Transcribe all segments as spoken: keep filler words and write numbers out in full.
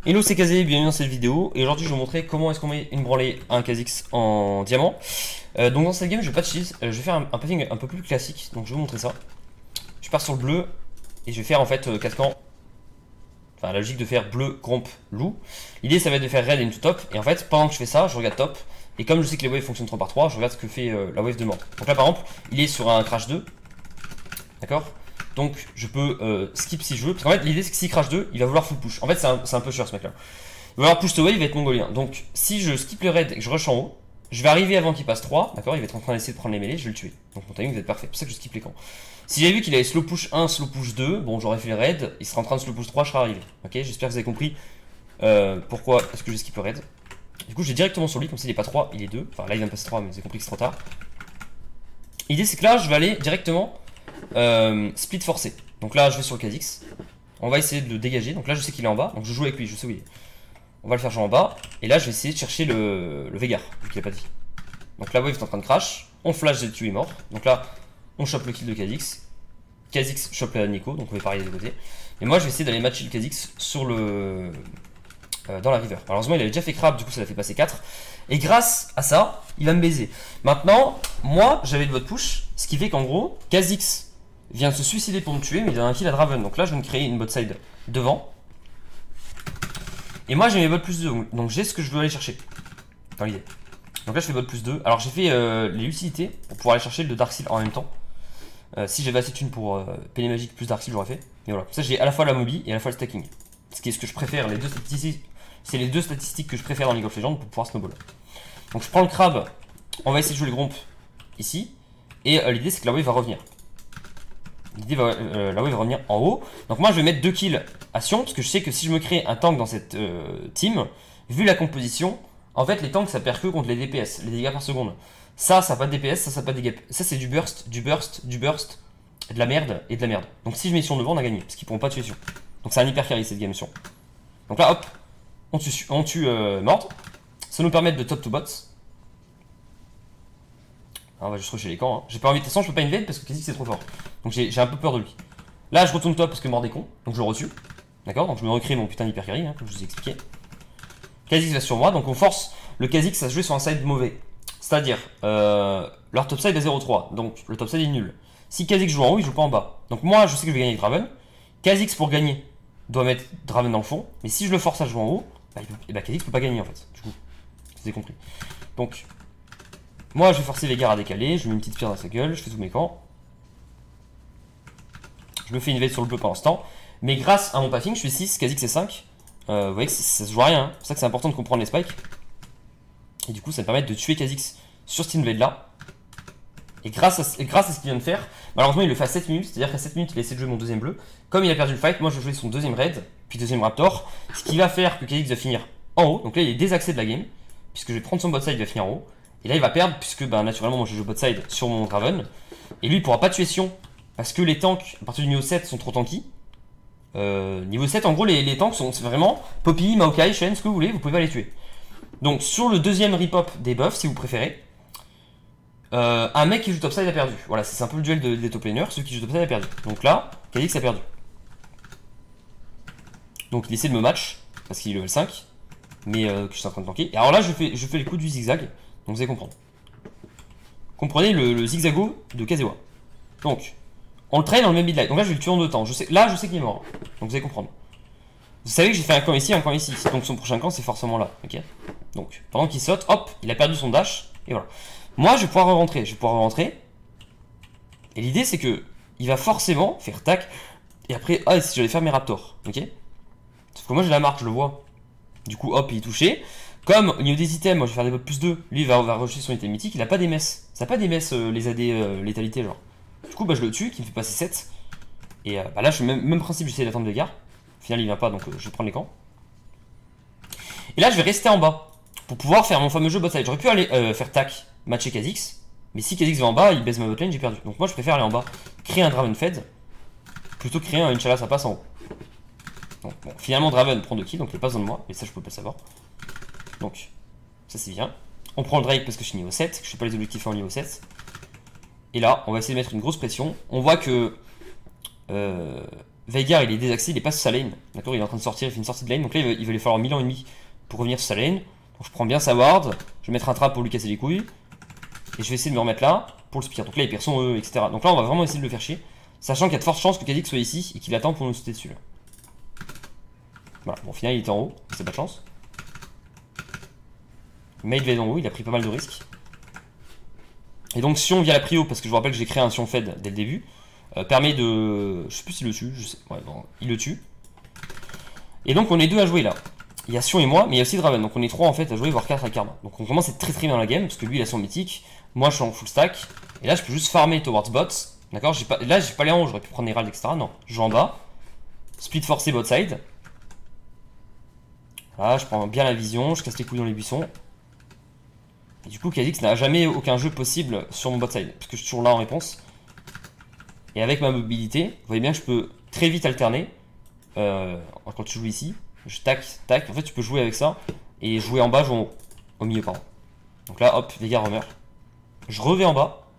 Hello, c'est Kazé, bienvenue dans cette vidéo. Et aujourd'hui, je vais vous montrer comment est-ce qu'on met une branlée à un Kha'Zix en diamant. Euh, donc dans cette game, je vais pas de cheese, euh, je vais faire un, un pathing un peu plus classique. Donc je vais vous montrer ça. Je pars sur le bleu et je vais faire en fait euh, quatre camps. Enfin, la logique de faire bleu, gromp, loup. L'idée, ça va être de faire red into top. Et en fait, pendant que je fais ça, je regarde top. Et comme je sais que les waves fonctionnent trois par trois, je regarde ce que fait euh, la wave de mort. Donc là, par exemple, il est sur un crash deux. D'accord? Donc je peux euh, skip si je veux. Parce qu'en fait, l'idée, c'est que s'il crash deux, il va vouloir full push. En fait, c'est un, un peu cher ce mec-là. Il va vouloir push the wave, il va être mongolien. Donc si je skip le red et que je rush en haut, je vais arriver avant qu'il passe trois. D'accord? Il va être en train d'essayer de prendre les mêlées, je vais le tuer. Donc mon timing va être parfait. C'est pour ça que je skip les camps. Si j'avais vu qu'il avait slow push un, slow push deux, bon, j'aurais fait le raid, il serait en train de slow push trois, je serais arrivé. Ok, j'espère que vous avez compris euh, pourquoi est-ce que je skip le raid. Du coup, je vais directement sur lui, comme s'il n'est pas trois, il est deux. Enfin, là, il vient de passer trois, mais vous avez compris que c'est trop tard. L'idée, c'est que là, je vais aller directement euh, split forcé. Donc là, je vais sur le Kha'Zix. On va essayer de le dégager. Donc là, je sais qu'il est en bas, donc je joue avec lui, je sais où il est. On va le faire jouer en bas. Et là, je vais essayer de chercher le, le Veigar, vu qu'il n'a pas de vie. Donc la wave est en train de crash. On flash, Z Q est mort. Donc là, on chope le kill de Kha'Zix. Kha'Zix chope la Nico, donc on va parier des deux côtés. Et moi, je vais essayer d'aller matcher le Kha'Zix sur le... Euh, dans la river. Malheureusement, il avait déjà fait crabe, du coup, ça l'a fait passer quatre. Et grâce à ça, il va me baiser. Maintenant, moi, j'avais le vote push, ce qui fait qu'en gros, Kha'Zix vient de se suicider pour me tuer, mais il a un kill à Draven. Donc là, je vais me créer une bot side devant. Et moi, j'ai mes bots plus deux, donc j'ai ce que je veux aller chercher. Dans l'idée. Donc là, je fais bot plus deux. Alors, j'ai fait euh, les utilités pour pouvoir aller chercher le Dark Seal en même temps. Euh, si j'avais assez de thunes pour euh, Pélé Magique plus Dark Seal, j'aurais fait. Mais voilà, ça, j'ai à la fois la mobi et à la fois le stacking. Ce qui est ce que je préfère, les deux statistiques. C'est les deux statistiques que je préfère dans League of Legends pour pouvoir snowball. Donc je prends le crabe, on va essayer de jouer le gromp ici. Et euh, l'idée c'est que la wave va revenir. L'idée va, euh, la wave va revenir en haut. Donc moi je vais mettre deux kills à Sion, parce que je sais que si je me crée un tank dans cette euh, team, vu la composition, en fait les tanks ça perd que contre les D P S, les dégâts par seconde. Ça, ça n'a pas de D P S, ça, ça n'a pas de dégâts. Ça c'est du burst, du burst, du burst, de la merde et de la merde. Donc si je mets Sion devant, on a gagné, parce qu'ils pourront pas tuer Sion. Donc c'est un hyper carry cette game Sion. Donc là hop, on tue, on tue euh, Mord. Ça nous permet de top to bots. Alors, on va juste rusher les camps. Hein. J'ai pas envie de toute façon, je peux pas invade parce que Kha'Zix c'est trop fort. Donc j'ai un peu peur de lui. Là, je retourne top parce que Mord est con. Donc je le retue. D'accord? Donc je me recrée mon putain d'hyper carry, hein, comme je vous ai expliqué. Kha'Zix va sur moi. Donc on force le Kha'Zix à se jouer sur un side mauvais. C'est-à-dire, euh, leur top side est zéro trois. Donc le top side est nul. Si Kha'Zix joue en haut, il joue pas en bas. Donc moi, je sais que je vais gagner avec Draven. Kha'Zix pour gagner doit mettre Draven dans le fond. Mais si je le force à jouer en haut, bah, et bah Kha'Zix peut pas gagner en fait. Du coup, vous avez compris. Donc, moi je vais forcer Veigar à décaler. Je mets une petite pierre dans sa gueule. Je fais tous mes camps. Je me fais une veille sur le bleu pendant ce temps. Mais grâce à mon pathing, je suis six, Kha'Zix c'est cinq. Euh, vous voyez que ça se joue à rien. Hein. C'est pour ça que c'est important de comprendre les spikes. Et du coup, ça me permet de tuer Kha'Zix sur cette invade là. Et grâce à, grâce à ce qu'il vient de faire, malheureusement il le fait à sept minutes. C'est-à-dire qu'à sept minutes, il a essayé de jouer mon deuxième bleu. Comme il a perdu le fight, moi je vais jouer son deuxième raid, puis deuxième raptor. Ce qui va faire que Kha'Zix va finir en haut. Donc là, il est désaxé de la game. Puisque je vais prendre son bot side, il va finir en haut. Et là, il va perdre, puisque bah, naturellement, moi je joue bot side sur mon Draven. Et lui, il pourra pas tuer Sion. Parce que les tanks, à partir du niveau sept, sont trop tanky. Euh, niveau sept, en gros, les, les tanks sont vraiment Poppy, Maokai, Shen, ce que vous voulez, vous pouvez pas les tuer. Donc, sur le deuxième rip-up des buffs, si vous préférez, euh, un mec qui joue topside a perdu. Voilà, c'est un peu le duel de, des top laners. Celui qui joue topside a perdu. Donc là, Kha'Zix a perdu. Donc, il essaie de me match, parce qu'il est level cinq. Mais euh, que je suis en train de tanker. Et alors là, je fais, je fais les coups du zigzag. Donc, vous allez comprendre. Comprenez le, le zigzago de Kazewa. Donc, on le traîne dans le même midlight. Donc là, je vais le tuer en deux temps. Je sais, là, je sais qu'il est mort. Donc, vous allez comprendre. Vous savez que j'ai fait un camp ici, un camp ici. Donc, son prochain camp, c'est forcément là. Ok. Donc, pendant qu'il saute, hop, il a perdu son dash. Et voilà. Moi, je vais pouvoir rentrer. Je vais pouvoir rentrer. Et l'idée, c'est que il va forcément faire tac. Et après, ah, si j'allais faire mes raptors. Ok. Sauf que moi, j'ai la marque, je le vois. Du coup, hop, il est touché. Comme au niveau des items, moi, je vais faire des bots plus deux. Lui, il va, va rusher son item mythique. Il a pas des messes. Ça n'a pas des messes, euh, les A D euh, létalité, genre. Du coup, bah, je le tue, qui me fait passer sept. Et euh, bah, là, je fais le même, même principe, j'essaie d'attendre Veigar. Au final, il vient pas, donc euh, je vais prendre les camps. Et là, je vais rester en bas. Pour pouvoir faire mon fameux jeu bot side. J'aurais pu aller euh, faire tac, matcher Kha'Zix. Mais si Kha'Zix va en bas, il baisse ma botlane, j'ai perdu. Donc moi, je préfère aller en bas, créer un Draven Fed, plutôt que créer un Inch'Allah, ça passe en haut. Donc, bon, finalement, Draven prend deux kills, donc il passe dans de moi. Mais ça, je peux pas le savoir. Donc, ça, c'est bien. On prend le Drake parce que je suis niveau sept, que je fais pas les objectifs en niveau sept. Et là, on va essayer de mettre une grosse pression. On voit que... Euh, Veigar il est désaxé, il est pas sur sa lane. D'accord, il est en train de sortir, il fait une sortie de lane. Donc là il va, il va lui falloir mille ans et demi pour revenir sur sa lane. Donc je prends bien sa ward, je vais mettre un trap pour lui casser les couilles. Et je vais essayer de me remettre là pour le spear. Donc là il perd son E, et cetera. Donc là on va vraiment essayer de le faire chier. Sachant qu'il y a de fortes chances que Kha'Zix soit ici et qu'il attend pour nous sauter dessus là. Voilà, bon au final il était en haut, c'est pas de chance. Mais il devait être en haut, il a pris pas mal de risques. Et donc Sion via la prio, parce que je vous rappelle que j'ai créé un Sion Fed dès le début, euh, permet de... Je sais plus s'il le tue, je sais... Ouais bon, il le tue. Et donc on est deux à jouer là. Il y a Sion et moi, mais il y a aussi Draven. Donc on est trois en fait à jouer, voire quatre à Karma. Donc on commence à être très très bien dans la game, parce que lui il a son mythique, moi je suis en full stack. Et là je peux juste farmer towards bot. D'accord, pas... Là j'ai pas les en haut, j'aurais pu prendre Herald, et cetera. Non, je joue en bas. Split forcé bot side. Là je prends bien la vision, je casse les couilles dans les buissons. Et du coup Kha'Zix n'a jamais aucun jeu possible sur mon bot side, parce que je suis toujours là en réponse. Et avec ma mobilité, vous voyez bien que je peux très vite alterner. Euh, quand tu joues ici, je tac, tac, en fait tu peux jouer avec ça. Et jouer en bas, jouer en haut. Au milieu pardon. Donc là hop, Veigar remeurt. Je reviens en bas.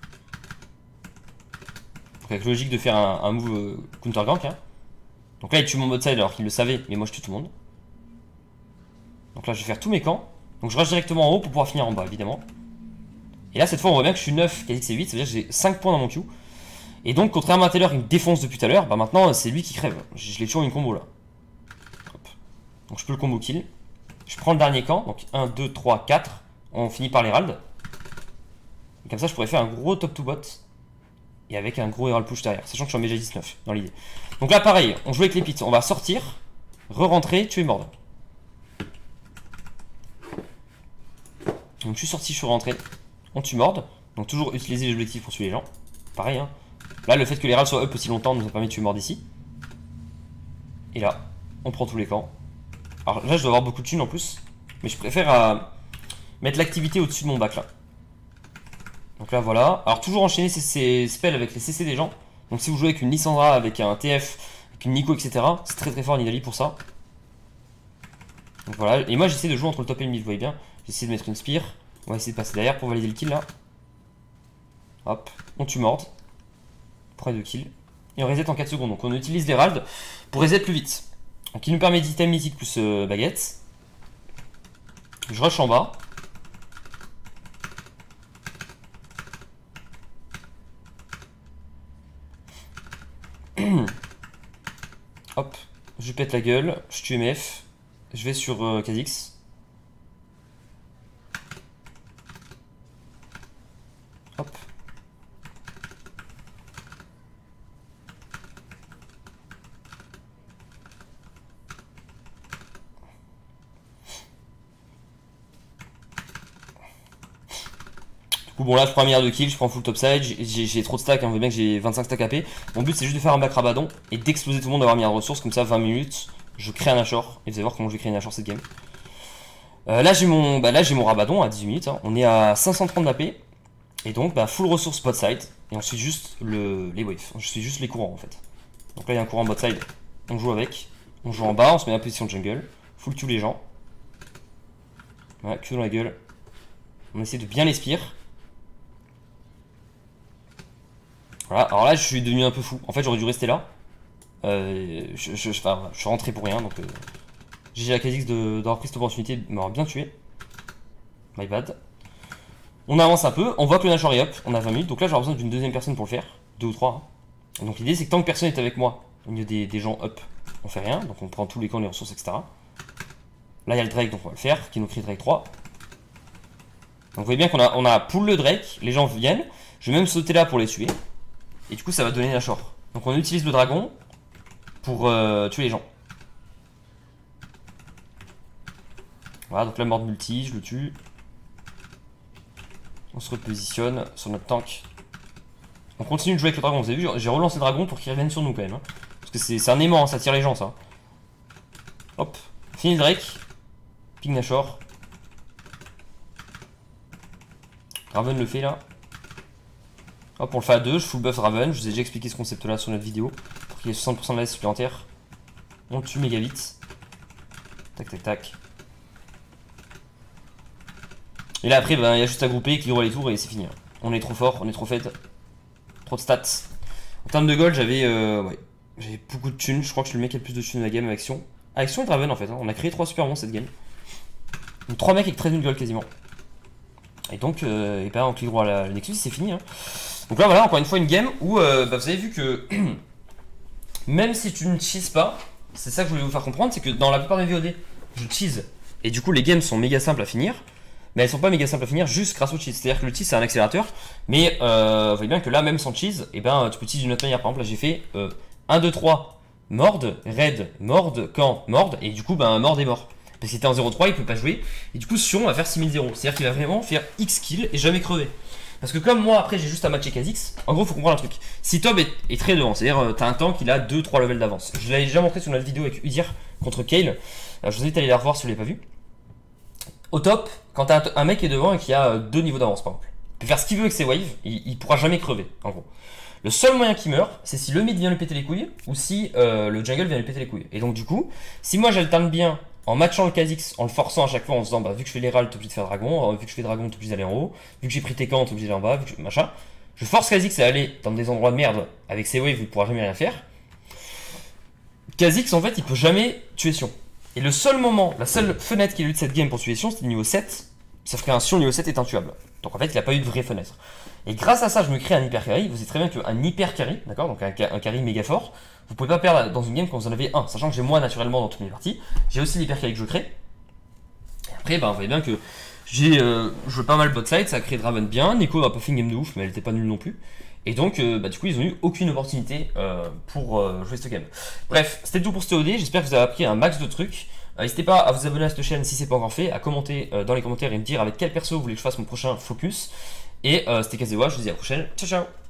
Donc avec logique de faire un, un move euh, counter gank hein. Donc là il tue mon bot side alors qu'il le savait, mais moi je tue tout le monde. Donc là je vais faire tous mes camps. Donc je rush directement en haut pour pouvoir finir en bas évidemment. Et là cette fois on voit bien que je suis neuf, Kha'Zix est huit, ça veut dire que j'ai cinq points dans mon queue. Et donc contrairement à tout à l'heure il me défonce depuis tout à l'heure, bah maintenant c'est lui qui crève. Je, je l'ai tué en une combo là. Hop. Donc je peux le combo kill. Je prends le dernier camp, donc un, deux, trois, quatre. On finit par l'Herald. Et comme ça je pourrais faire un gros top to bot. Et avec un gros Herald push derrière, sachant que je suis en méga dix-neuf dans l'idée. Donc là pareil, on joue avec les pits, on va sortir, re-rentrer, tuer mordre. Donc je suis sorti, je suis rentré, on tue mord. Donc toujours utiliser les objectifs pour tuer les gens. Pareil hein. Là le fait que les râles soient up aussi longtemps nous a permis de tuer mord ici. Et là, on prend tous les camps. Alors là je dois avoir beaucoup de thunes en plus. Mais je préfère euh, mettre l'activité au-dessus de mon bac là. Donc là voilà. Alors toujours enchaîner ces, ces spells avec les C C des gens. Donc si vous jouez avec une Lissandra, avec un T F, avec une Nico, et cetera. C'est très très fort Nidalee pour ça. Donc voilà. Et moi j'essaie de jouer entre le top et le mid, vous voyez bien. J'essaie de mettre une spear. On va essayer de passer derrière pour valider le kill là. Hop, on tue mord. Près de kill. Et on reset en quatre secondes. Donc on utilise l'Herald pour reset plus vite. Donc il nous permet d'item mythique plus euh, baguette. Je rush en bas. Hop, je pète la gueule. Je tue M F. Je vais sur euh, Kha'Zix. Hop. Du coup bon là je prends un milliard de kills, je prends full topside, j'ai trop de stacks, hein, vous voyez bien que j'ai vingt-cinq stacks A P. Mon but c'est juste de faire un back rabadon et d'exploser tout le monde, d'avoir mis un ressource, comme ça vingt minutes, je crée un Nashor, et vous allez voir comment je vais créer un Nashor cette game. Euh, là j'ai mon, bah, mon rabadon à dix-huit minutes, hein. On est à cinq cent trente d'A P, et donc bah, full ressource bot side, et on suit juste le, les waves, je suis juste les courants en fait. Donc là il y a un courant bot side, on joue avec, on joue en bas, on se met en position de jungle, full tue les gens. Voilà, que dans la gueule. On essaie de bien les spire. Voilà, alors là je suis devenu un peu fou. En fait j'aurais dû rester là. Euh, je, je, enfin, je suis rentré pour rien, donc euh, j'ai la Kha'Zix d'avoir pris cette opportunité de m'avoir bien tué. My bad. On avance un peu, on voit que le Nashor est up, on a vingt minutes, donc là j'aurai besoin d'une deuxième personne pour le faire. Deux ou trois. Hein. Donc l'idée c'est que tant que personne est avec moi, au milieu des, des gens up, on fait rien. Donc on prend tous les camps, les ressources, et cetera. Là il y a le Drake, donc on va le faire, qui nous crée Drake trois. Donc vous voyez bien qu'on a, on a pull le Drake, les gens viennent, je vais même sauter là pour les tuer. Et du coup ça va donner Nashor. Donc on utilise le dragon pour euh, tuer les gens. Voilà, donc la mort de multi, je le tue. On se repositionne sur notre tank. On continue de jouer avec le dragon, vous avez vu, j'ai relancé le dragon pour qu'il revienne sur nous quand même. Hein. Parce que c'est un aimant, hein, ça tire les gens ça. Hop, fini le Drake. Ping Nashor. Raven le fait là. Hop, on le fait à deux, je full buff Raven, je vous ai déjà expliqué ce concept là sur notre vidéo. Pour qu'il y ait soixante pour cent de la S supplémentaire. On le tue méga vite. Tac tac tac. Et là après, ben, il y a juste à grouper, équilibrer les tours et c'est fini. On est trop fort, on est trop fait. Trop de stats. En termes de gold, j'avais euh, ouais, J'ai beaucoup de thunes, je crois que je suis le mec qui a le plus de thunes de la game avec Sion. Avec Sion et Draven en fait, hein. On a créé trois super bons cette game. Donc trois mecs avec treize mille gold quasiment. Et donc, euh, et ben on clique droit à la, la Nexus, c'est fini. Hein. Donc là voilà, encore une fois une game où euh, bah, vous avez vu que même si tu ne cheeses pas, c'est ça que je voulais vous faire comprendre, c'est que dans la plupart des V O D, je cheese. Et du coup les games sont méga simples à finir. Mais elles sont pas méga simples à finir juste grâce au cheese. C'est-à-dire que le cheese c'est un accélérateur. Mais euh, vous voyez bien que là même sans cheese, et ben tu peux cheese d'une autre manière. Par exemple là j'ai fait euh, un, deux, trois, morde, raid, morde, camp, morde. Et du coup ben morde est mort. Parce qu'il était en zéro trois, il peut pas jouer. Et du coup Sion va faire six mille zéro. C'est-à-dire qu'il va vraiment faire X kills et jamais crever. Parce que comme moi après j'ai juste à matcher Kha'Zix, en gros faut comprendre un truc. Si Tob est, est très devant, c'est-à-dire euh, t'as un tank qui a deux trois levels d'avance. Je l'avais déjà montré sur notre vidéo avec Udir contre Kayle. Alors, je vous invite à aller la revoir si vous l'avez pas vu. Au top, quand t'as un mec qui est devant et qui a euh, deux niveaux d'avance par exemple, il peut faire ce qu'il veut avec ses waves, il, il pourra jamais crever en gros. Le seul moyen qu'il meurt, c'est si le mid vient lui péter les couilles ou si euh, le jungle vient lui péter les couilles. Et donc du coup, si moi j'alterne bien en matchant le Kha'Zix, en le forçant à chaque fois en se disant bah vu que je fais les râles, t'es obligé de faire dragon, vu que je fais dragon, t'es obligé d'aller en haut, vu que j'ai pris tes camps, t'es obligé d'aller en bas, vu que machin. Je force Kha'Zix à aller dans des endroits de merde avec ses waves, il pourra jamais rien faire. Kha'Zix en fait il peut jamais tuer Sion. Et le seul moment, la seule fenêtre qu'il a eu de cette game pour tuer Sion, c'était niveau sept. Sauf qu'un Sion niveau sept est intuable. Donc en fait, il n'a pas eu de vraie fenêtre. Et grâce à ça, je me crée un hyper carry. Vous savez très bien qu'un hyper carry, d'accord, donc un, un carry méga fort, vous pouvez pas perdre dans une game quand vous en avez un. Sachant que j'ai moi naturellement dans toutes mes parties. J'ai aussi l'hyper carry que je crée. Et après, bah, vous voyez bien que j'ai euh, joué pas mal bot side, ça a créé Draven bien. Nico n'a pas fait une game de ouf, mais elle était pas nulle non plus. Et donc, euh, bah, du coup, ils ont eu aucune opportunité euh, pour euh, jouer cette game. Bref, c'était tout pour ce T O D. J'espère que vous avez appris un max de trucs. Euh, N'hésitez pas à vous abonner à cette chaîne si c'est pas encore fait, à commenter euh, dans les commentaires et me dire avec quel perso vous voulez que je fasse mon prochain focus. Et euh, c'était Kazewa, je vous dis à la prochaine. Ciao, ciao!